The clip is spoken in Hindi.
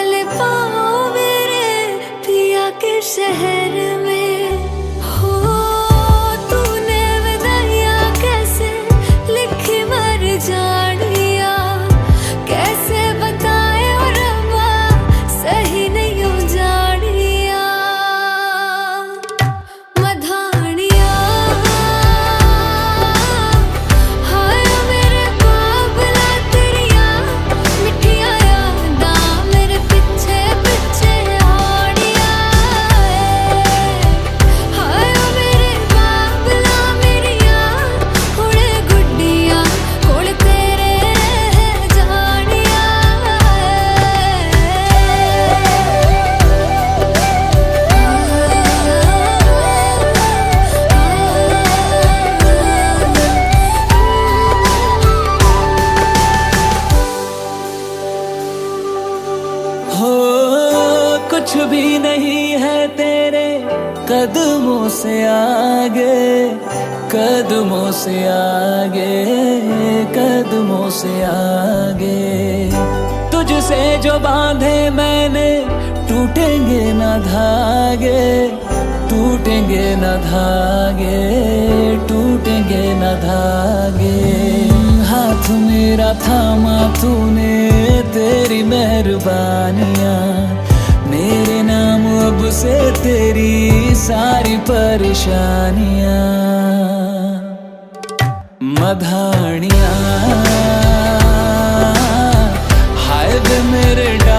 चल पाओ मेरे पिया के शहर में। हो तूने विदाइया कैसे लिखी मर जानिया, कैसे बताए और रब्बा सही नहीं हो जानिया। मधानिया हाय मेरे बाबला तेरिया मिठिया यादा मेरे पिछे पिछे आड़िया। हाय मेरे बाबला मेरिया हुणे गुड्डिया कोल तेरे रह जानिया। हो कुछ भी नहीं है तेरे कदमों से आगे, कदमों से आगे, कदमों से आगे। तुझसे जो बांधे मैंने टूटेंगे ना धागे, टूटेंगे ना धागे, टूटेंगे ना धागे। हाथ मेरा थामा तूने तेरी मेहरबानियां, मेरे नाम अब से तेरी सारी परेशानियां। मधानियां हाय वे मेरे